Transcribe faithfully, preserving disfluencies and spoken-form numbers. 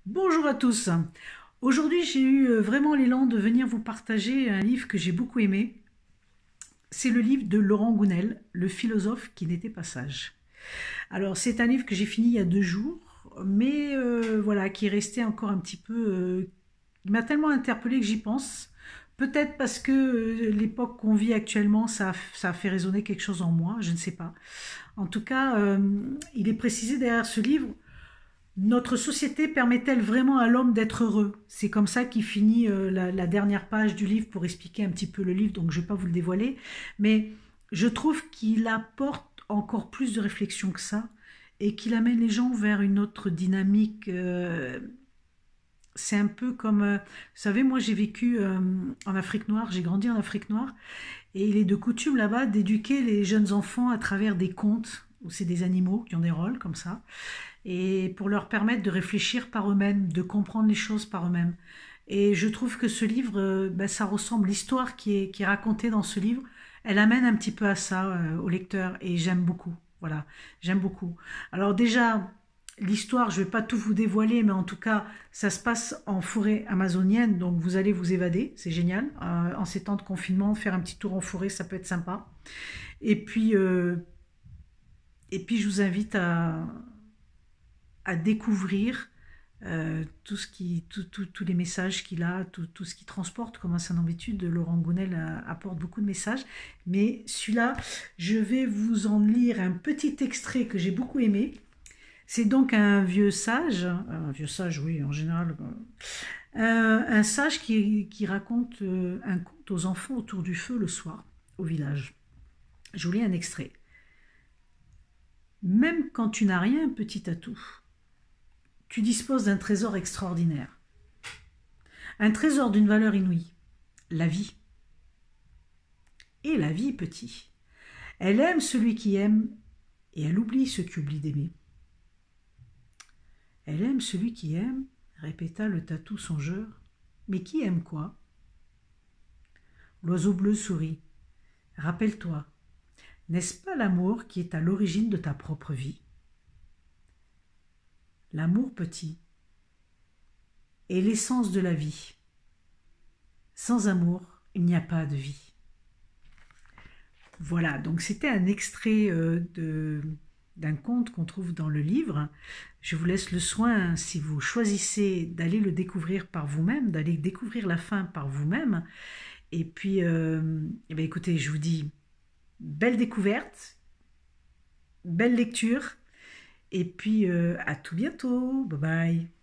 Bonjour à tous. Aujourd'hui, j'ai eu euh, vraiment l'élan de venir vous partager un livre que j'ai beaucoup aimé. C'est le livre de Laurent Gounel, Le philosophe qui n'était pas sage. Alors, c'est un livre que j'ai fini il y a deux jours, mais euh, voilà, qui est resté encore un petit peu. Euh, il m'a tellement interpellé que j'y pense. Peut-être parce que euh, l'époque qu'on vit actuellement, ça, a- ça a fait résonner quelque chose en moi, je ne sais pas. En tout cas, euh, il est précisé derrière ce livre. Notre société permet-elle vraiment à l'homme d'être heureux? C'est comme ça qu'il finit euh, la, la dernière page du livre pour expliquer un petit peu le livre, donc je ne vais pas vous le dévoiler. Mais je trouve qu'il apporte encore plus de réflexion que ça et qu'il amène les gens vers une autre dynamique. euh, c'est un peu comme, euh, vous savez, moi j'ai vécu euh, en Afrique noire, j'ai grandi en Afrique noire, et il est de coutume là-bas d'éduquer les jeunes enfants à travers des contes, où c'est des animaux qui ont des rôles comme ça et pour leur permettre de réfléchir par eux-mêmes, de comprendre les choses par eux-mêmes. Et je trouve que ce livre, euh, ben, ça ressemble, l'histoire qui est, qui est racontée dans ce livre, elle amène un petit peu à ça euh, au lecteur et j'aime beaucoup. Voilà, j'aime beaucoup. Alors déjà, l'histoire, je ne vais pas tout vous dévoiler, mais en tout cas, ça se passe en forêt amazonienne, donc vous allez vous évader, c'est génial. Euh, en ces temps de confinement, faire un petit tour en forêt, ça peut être sympa. Et puis, euh, et puis je vous invite à, à découvrir euh, tout ce qui, tout, tout, tous les messages qu'il a, tout, tout ce qu'il transporte comme un saint d'habitude. Laurent Gounel euh, apporte beaucoup de messages, mais celui-là, je vais vous en lire un petit extrait que j'ai beaucoup aimé. C'est donc un vieux sage, un vieux sage, oui, en général, euh, un sage qui, qui raconte euh, un conte aux enfants autour du feu le soir, au village. Je vous lis un extrait. Même quand tu n'as rien, petit atout, tu disposes d'un trésor extraordinaire. Un trésor d'une valeur inouïe, la vie. Et la vie, petit. Elle aime celui qui aime et elle oublie ceux qui oublient d'aimer. Elle aime celui qui aime, répéta le tatou songeur. Mais qui aime quoi? L'oiseau bleu sourit. Rappelle-toi, n'est-ce pas l'amour qui est à l'origine de ta propre vie? L'amour, petit, est l'essence de la vie. Sans amour, il n'y a pas de vie. Voilà, donc c'était un extrait euh, de, d'un conte qu'on trouve dans le livre. Je vous laisse le soin, si vous choisissez d'aller le découvrir par vous-même, d'aller découvrir la fin par vous-même. Et puis, euh, eh bien, écoutez, je vous dis belle découverte, belle lecture, et puis euh, à tout bientôt. Bye bye.